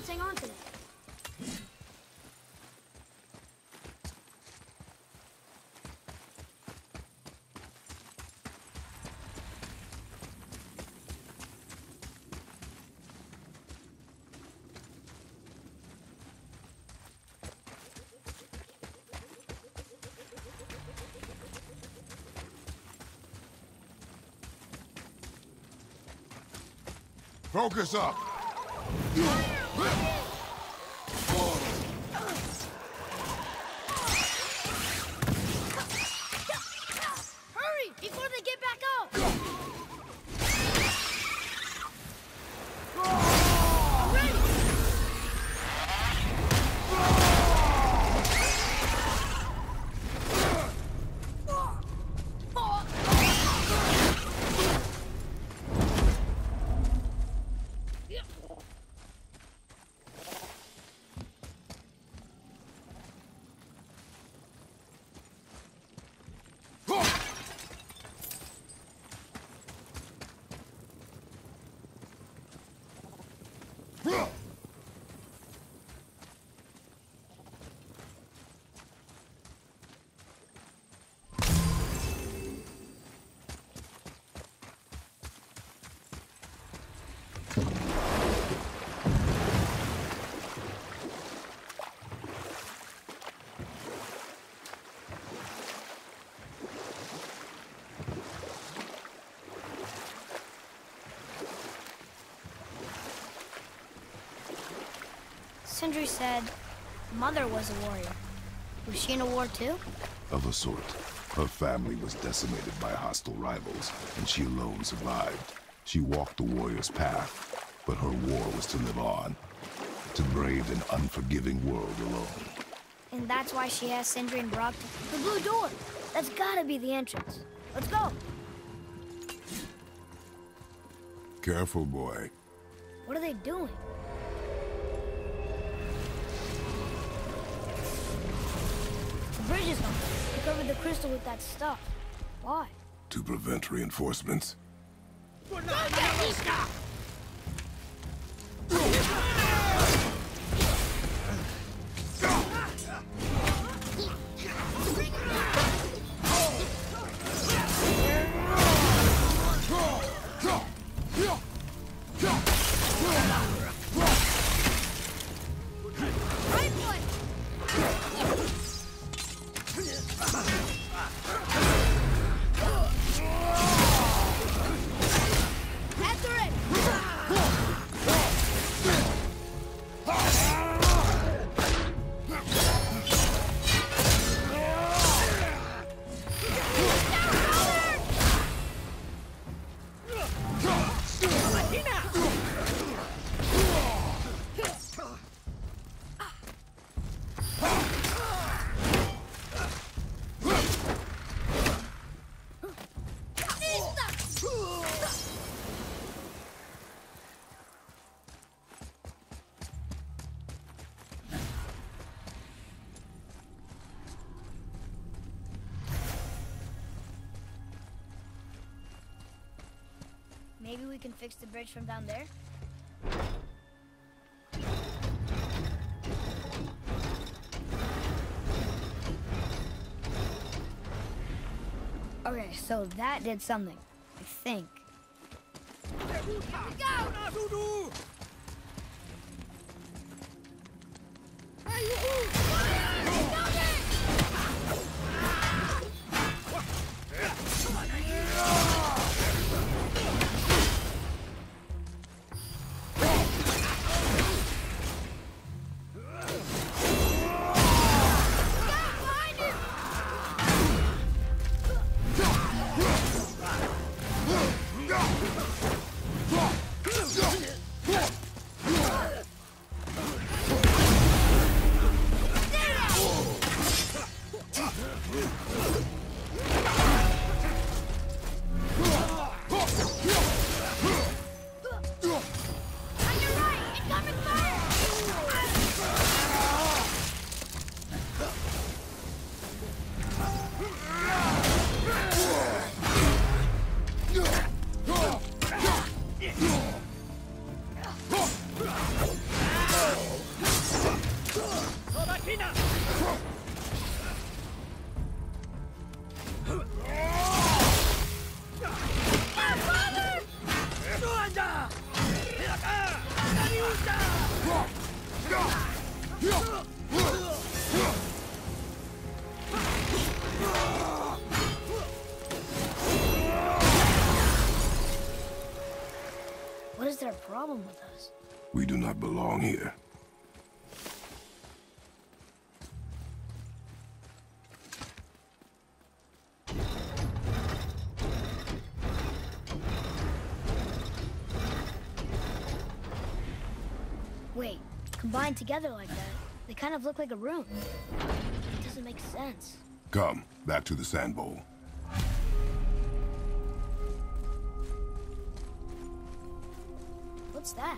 Let's hang on to them. Focus up! Hurry, before they get back up! Sindri said Mother was a warrior. Was she in a war too? Of a sort. Her family was decimated by hostile rivals, and she alone survived. She walked the warrior's path, but her war was to live on. To brave an unforgiving world alone. And that's why she has Sindri and Brok to the blue door. That's gotta be the entrance. Let's go. Careful, boy. What are they doing? The bridge is on. They covered the crystal with that stuff. Why? To prevent reinforcements. Maybe we can fix the bridge from down there? Okay, so that did something, I think. Here we go! a problem with us. We do not belong here. Wait, combined together like that, they kind of look like a room. It doesn't make sense. Come, back to the sand bowl. What's that?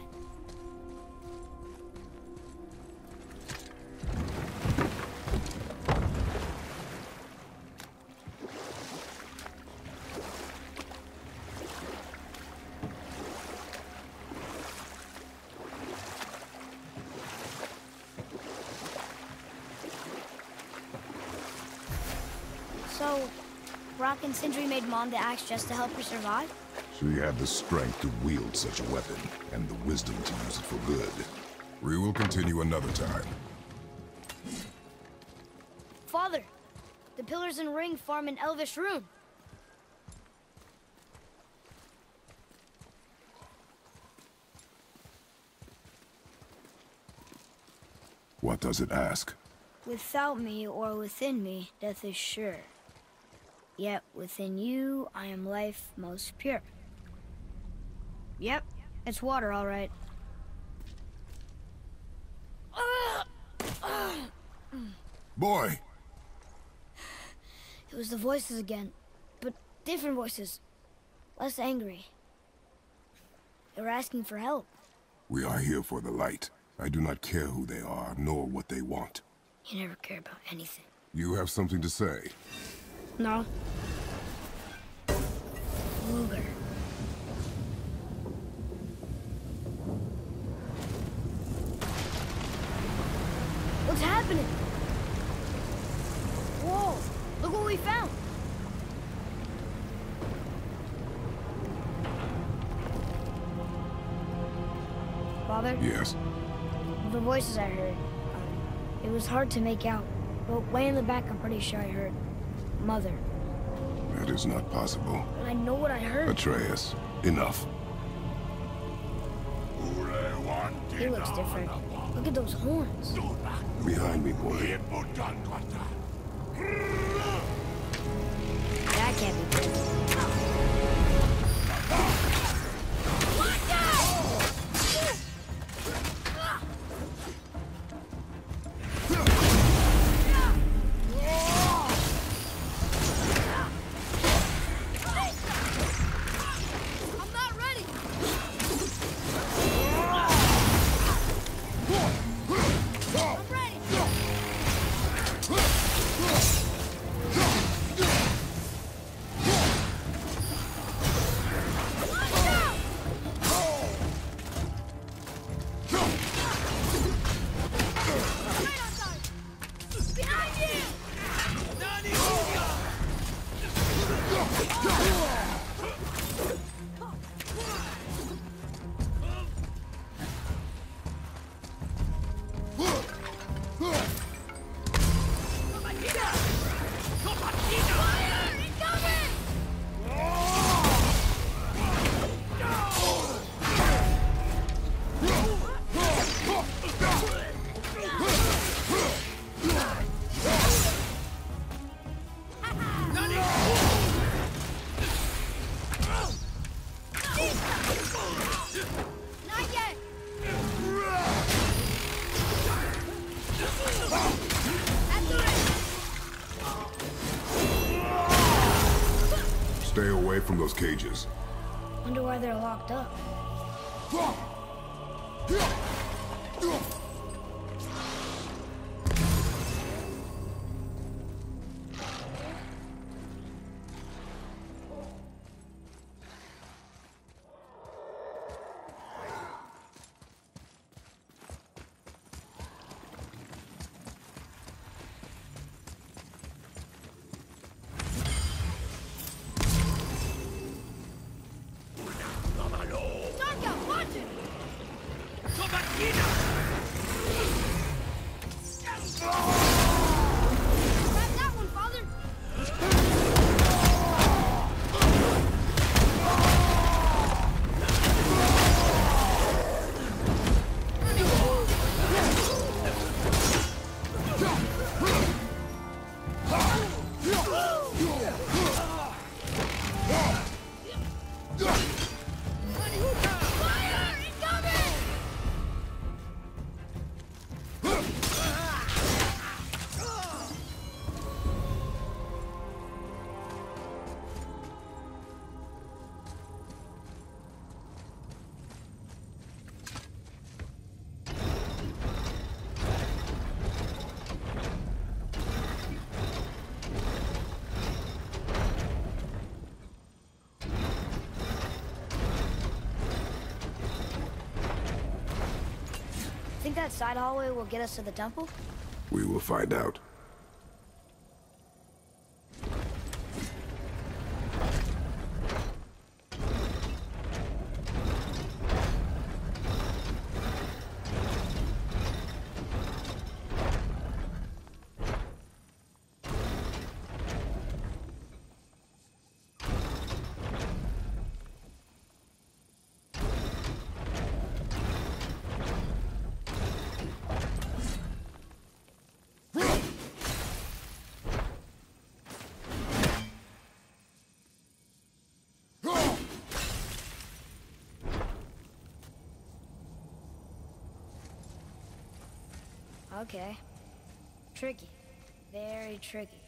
So, Brok and Sindri made Mom the axe just to help her survive? She had the strength to wield such a weapon, and the wisdom to use it for good. We will continue another time. Father, the pillars and ring form an elvish rune. What does it ask? Without me or within me, death is sure. Yet within you, I am life most pure. Yep, it's water, all right. Boy! It was the voices again, but different voices. Less angry. They were asking for help. We are here for the light. I do not care who they are, nor what they want. You never care about anything. You have something to say? No. Luger. What's happening? Whoa! Look what we found! Father? Yes. The voices I heard. It was hard to make out, but way in the back I'm pretty sure I heard Mother. That is not possible. But I know what I heard. Atreus, enough. He looks different. Look at those horns. Behind me, boy. That can't be good. Stay away from those cages. Wonder why they're locked up. think that side hallway will get us to the temple? We will find out. Okay. Tricky. Very tricky.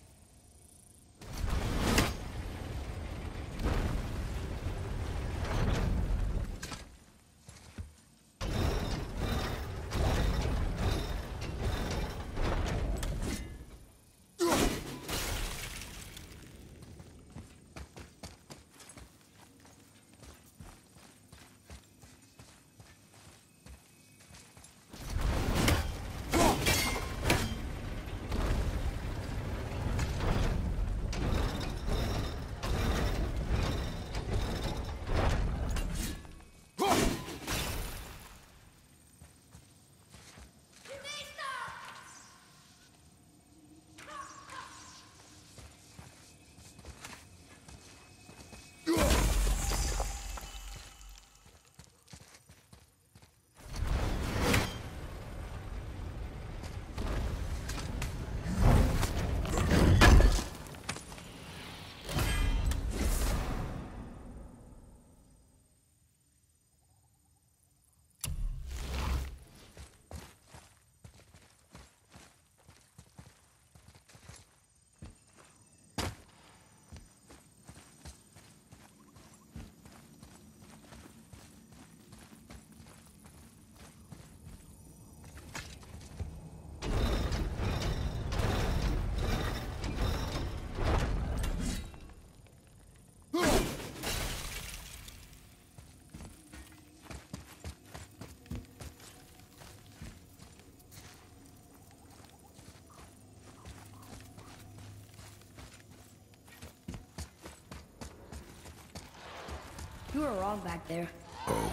You were wrong back there. Oh?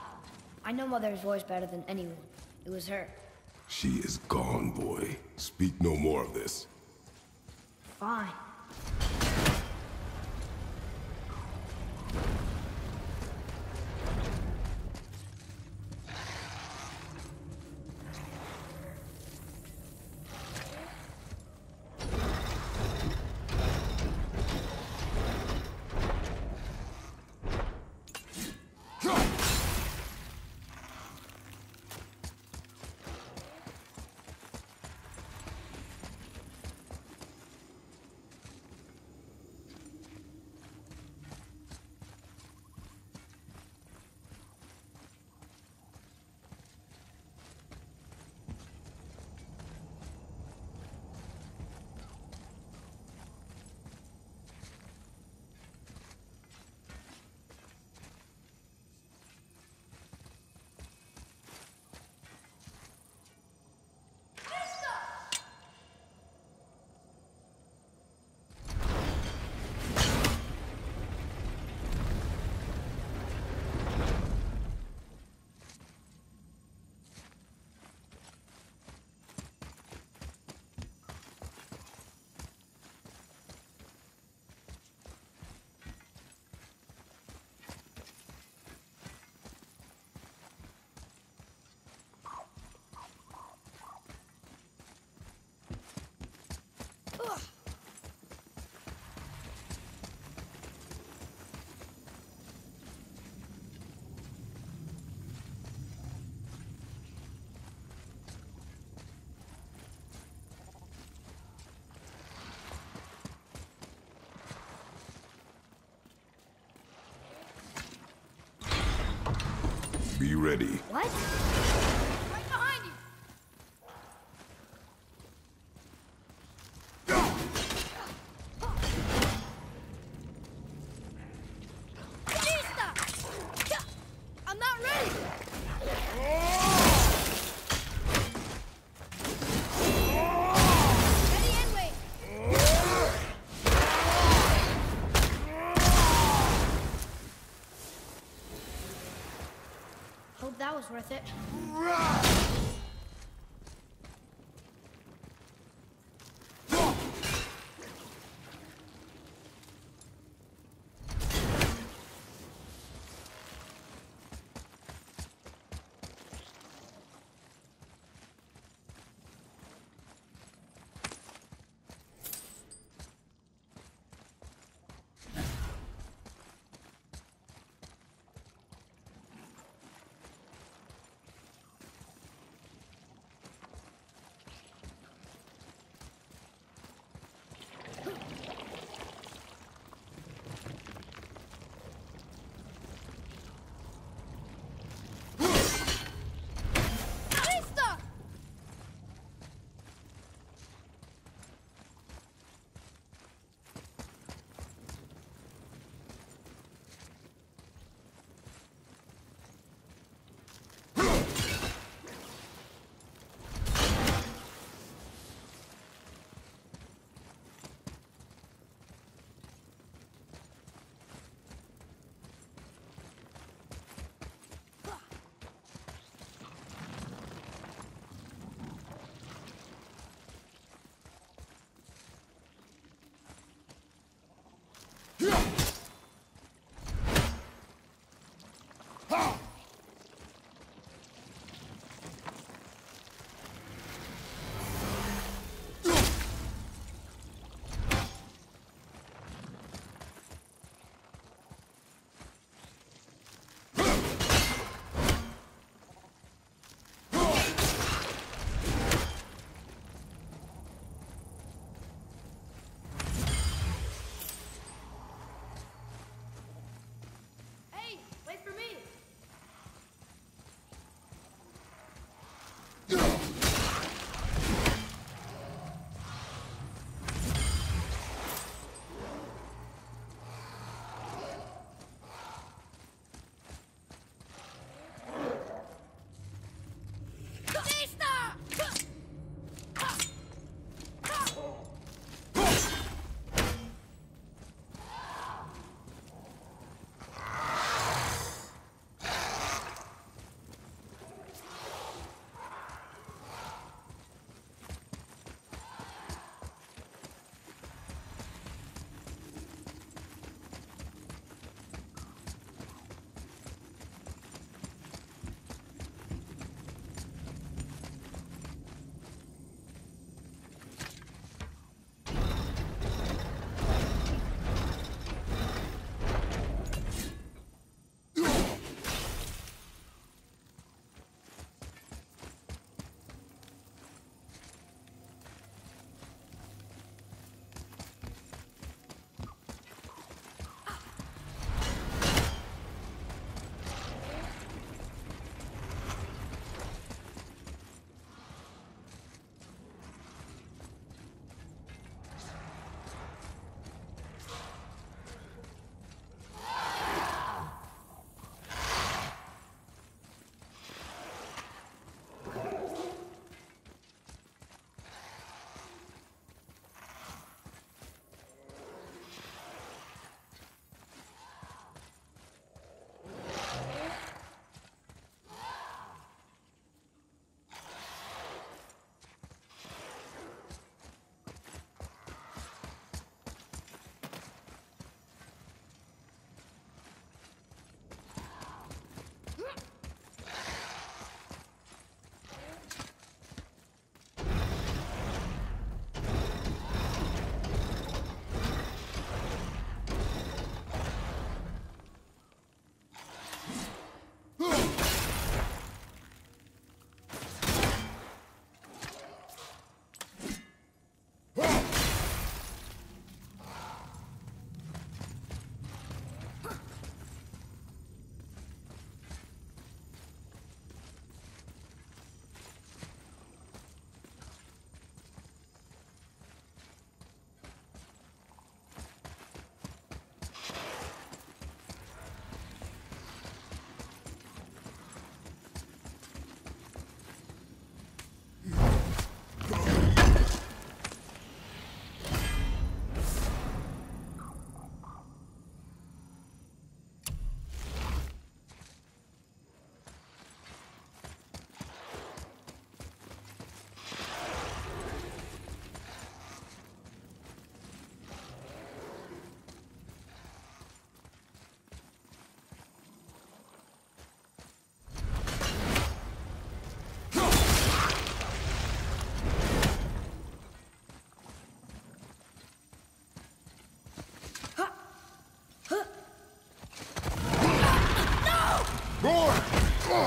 I know Mother's voice better than anyone. It was her. She is gone, boy. Speak no more of this. Fine. Be ready. What? Right behind you! Batista! I'm not ready! that was worth it.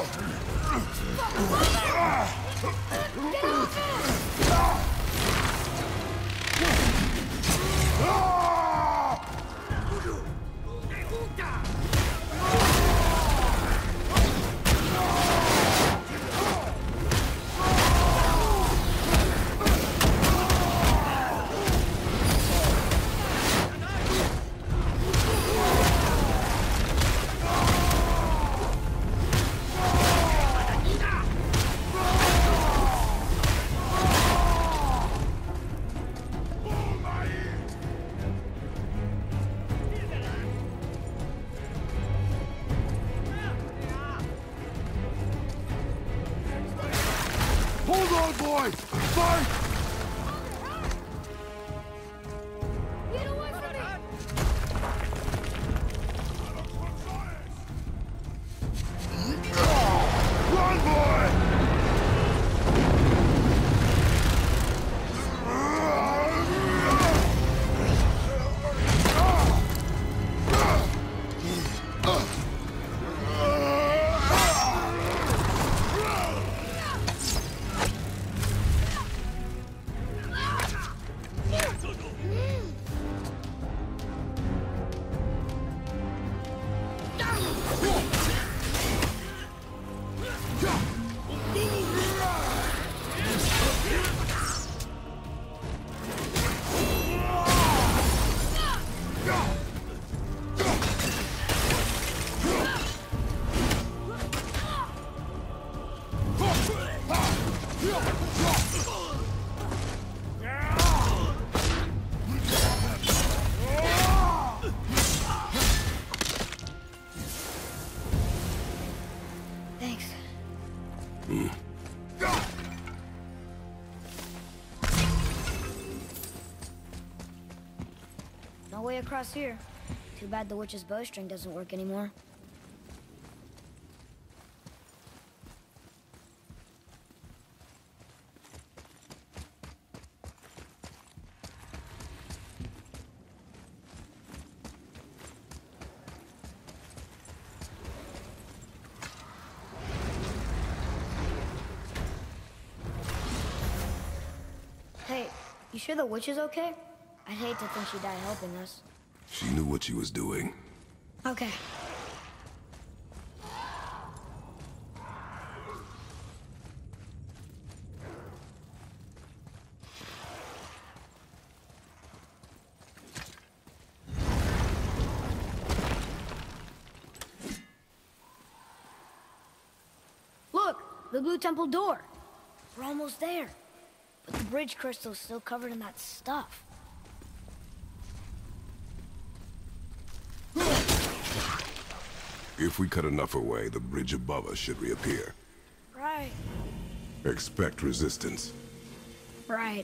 Hold on, boys! Fight! Get away from me! Run, boy! Thanks. No way across here. Too bad the witch's bowstring doesn't work anymore. Hey, you sure the witch is okay? I'd hate to think she died helping us. She knew what she was doing. Okay. Look, the blue temple door. We're almost there. But the bridge crystal's still covered in that stuff. If we cut enough away, the bridge above us should reappear. Right. Expect resistance. Right.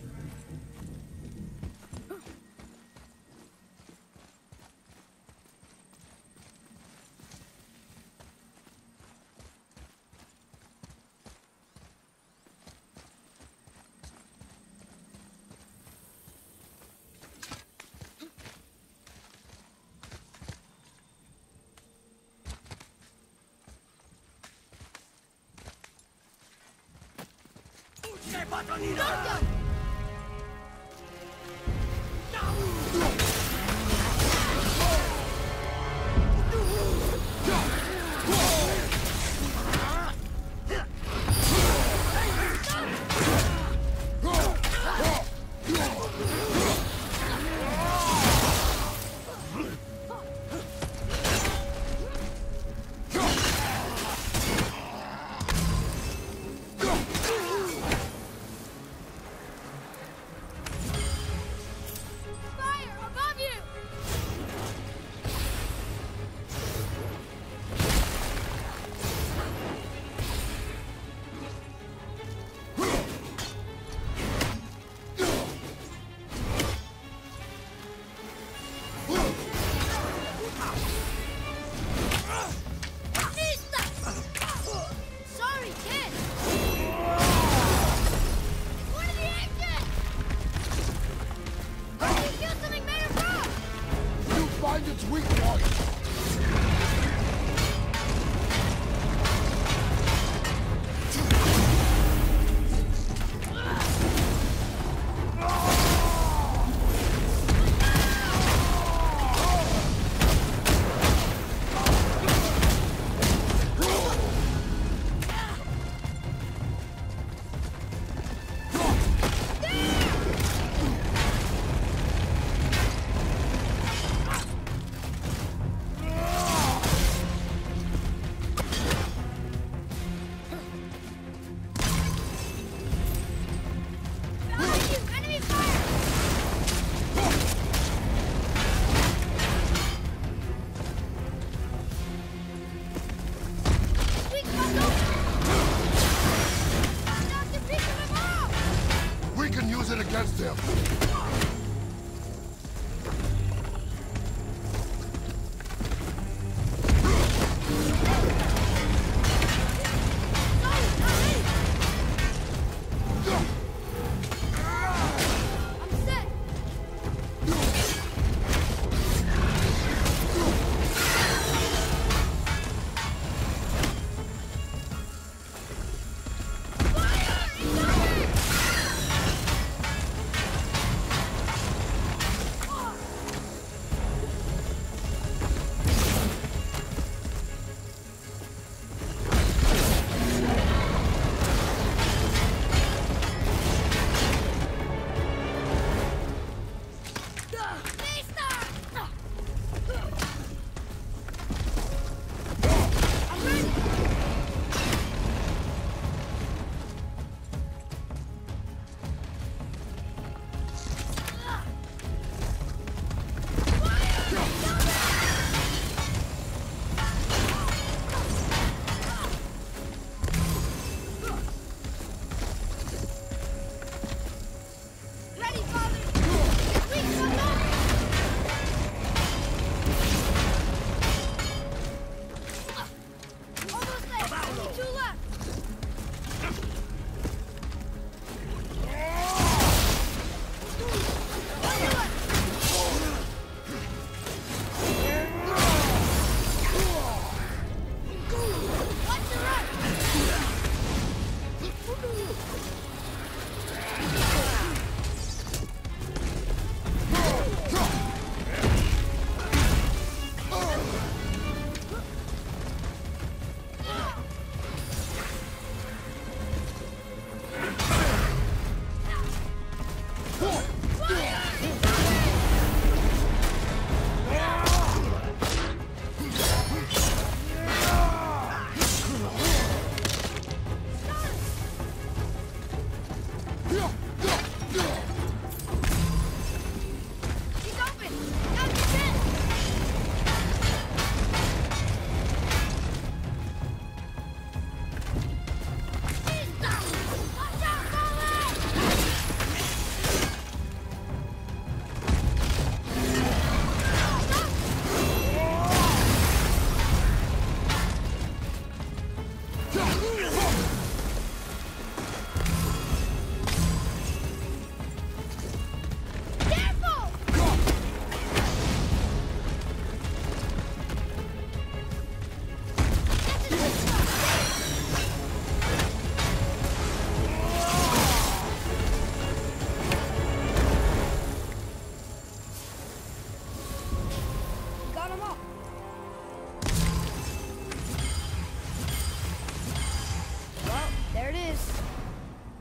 Fire above you! Sorry, kid! One of the engines! How do you kill something made of rock? You find its weak point!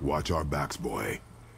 Watch our backs, boy.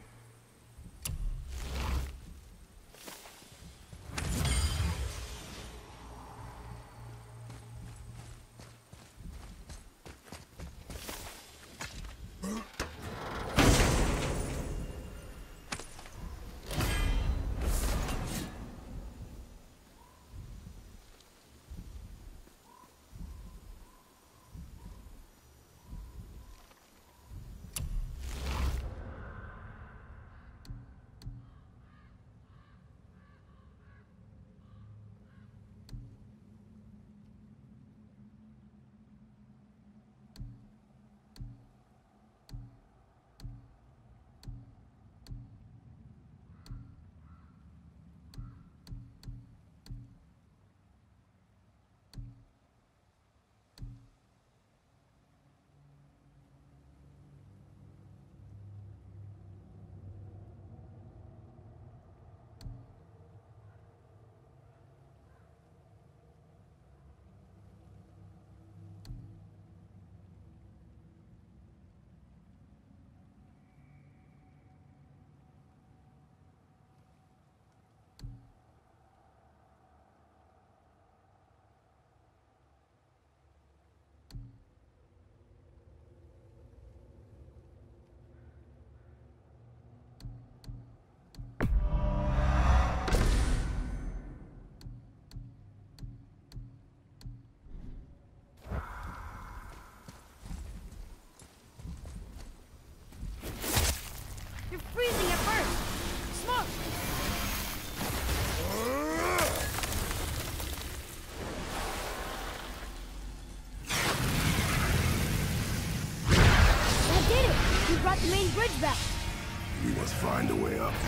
You're freezing at first. Smoke! That did it! We brought the main bridge back. We must find a way up.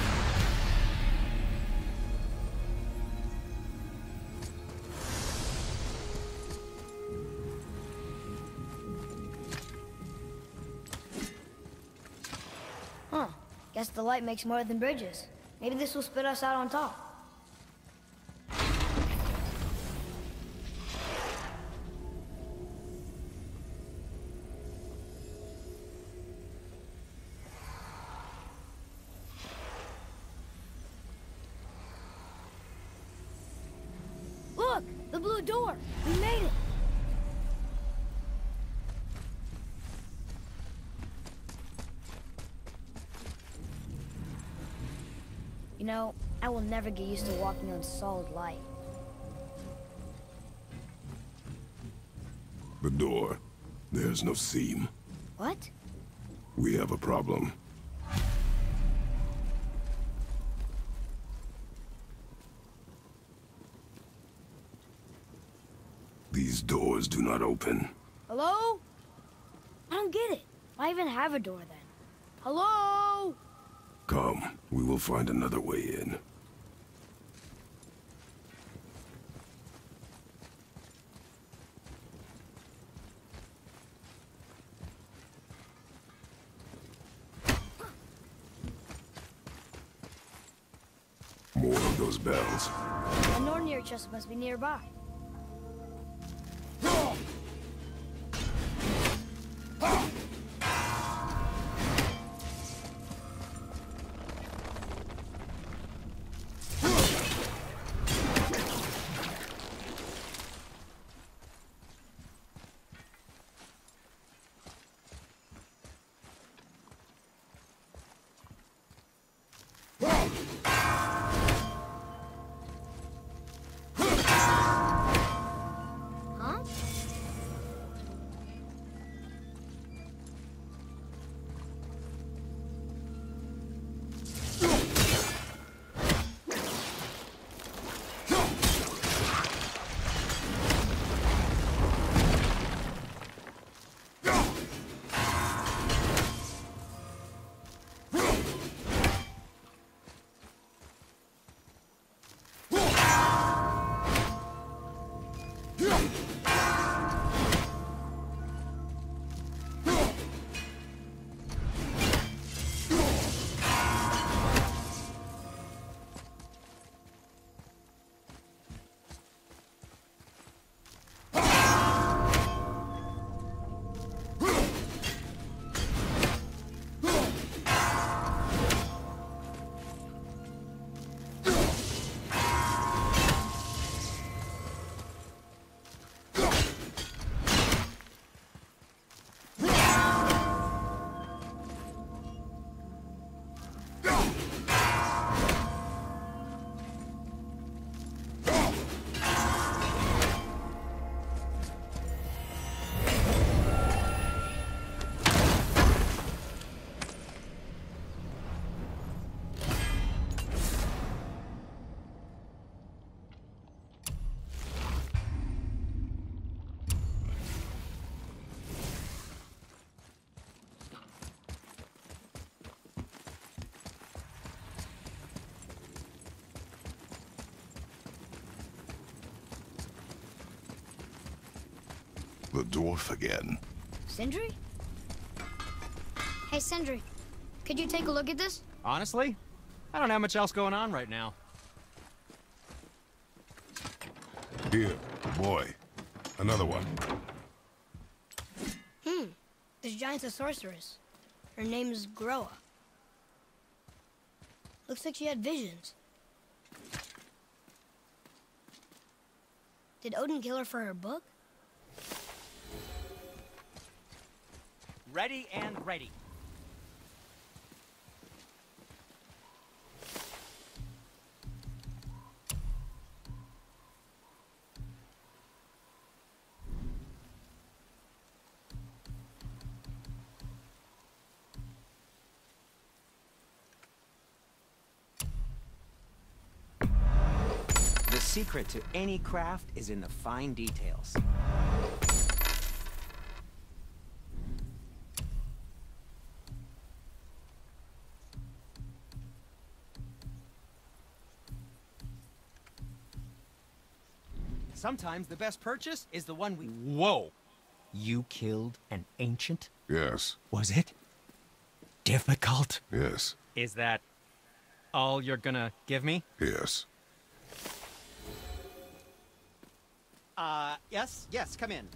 Huh. Guess the light makes more than bridges. Maybe this will spit us out on top. Look! The blue door! We made it! You know, I will never get used to walking on solid light. The door. There's no seam. What? We have a problem. These doors do not open. Hello? I don't get it. Why even have a door then? Hello? Come, we will find another way in. More of those bells. A Nornir chest must be nearby. Huh? The dwarf again. Sindri? Hey, Sindri. Could you take a look at this? Honestly, I don't have much else going on right now. Here, boy. Another one. This giant's a sorceress. Her name is Groa. Looks like she had visions. Did Odin kill her for her book? Ready and ready. The secret to any craft is in the fine details. Sometimes the best purchase is the one we... Whoa! You killed an ancient? Yes. Was it difficult? Yes. Is that all you're gonna give me? Yes. Yes, come in.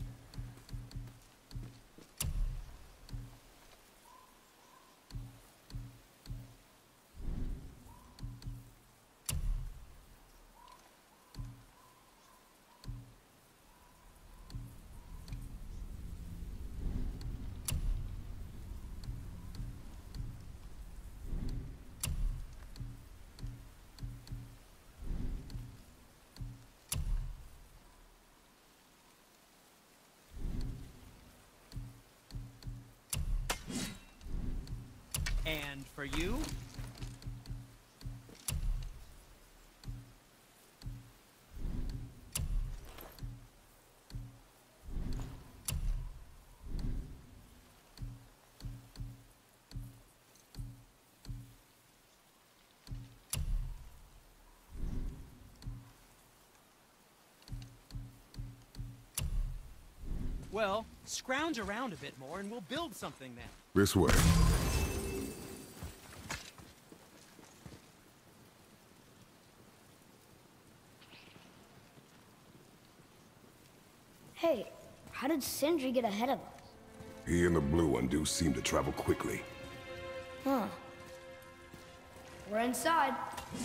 And for you? Well, scrounge around a bit more and we'll build something then. This way. Hey, how did Sindri get ahead of us? He and the blue one do seem to travel quickly. Huh. We're inside.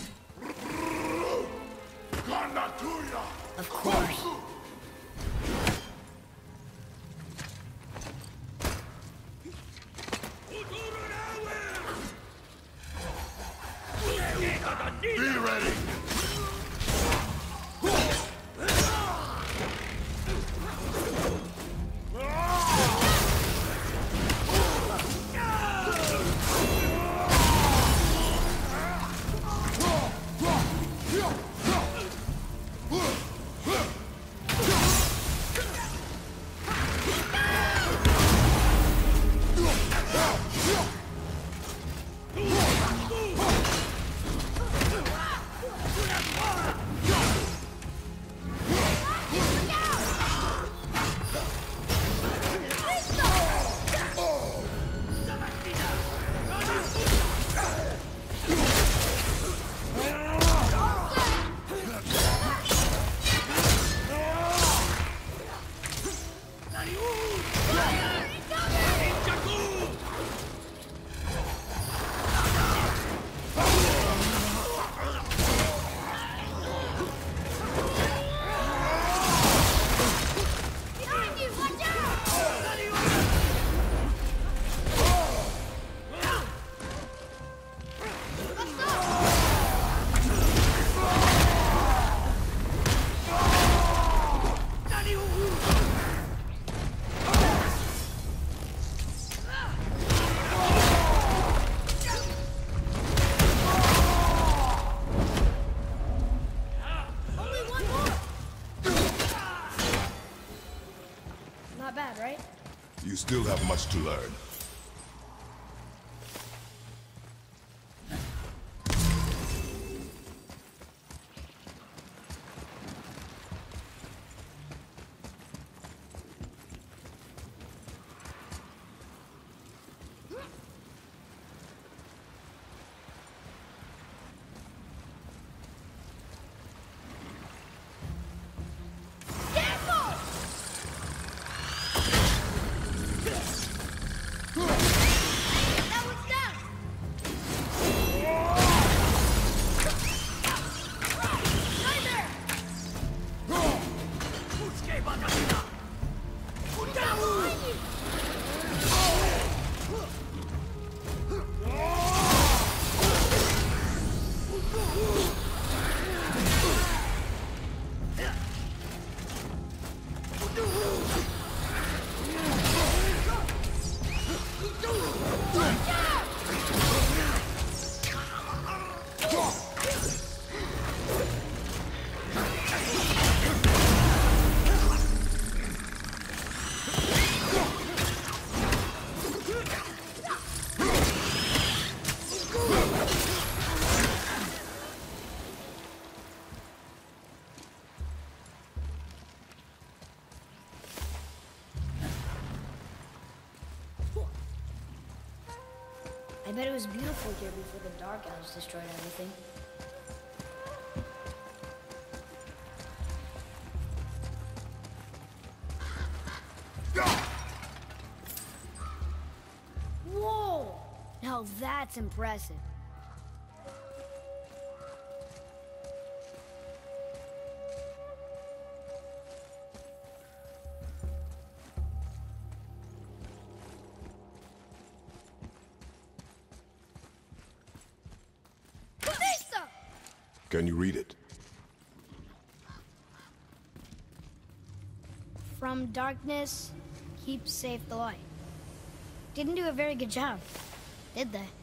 Of course. Be ready! Behind you! Watch out! What's up? Only one more! Not bad, right? You still have much to learn. I bet it was beautiful here before the Dark Elves destroyed everything. Whoa! Now that's impressive. Can you read it? From darkness, keep safe the light. Didn't do a very good job, did they?